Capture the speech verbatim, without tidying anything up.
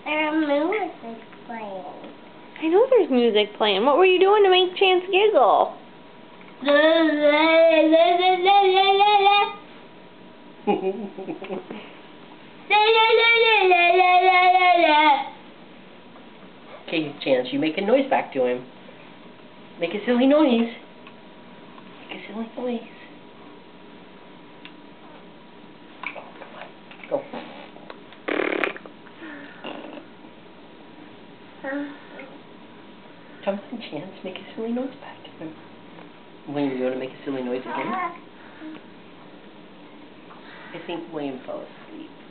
There's music playing. I know there's music playing. What were you doing to make Chance giggle? Okay, Chance, you make a noise back to him. Make a silly noise. Make a silly noise. Oh, come on. Go. Come on, Chance, make a silly noise back to him. William, you want to make a silly noise again? I think William fell asleep.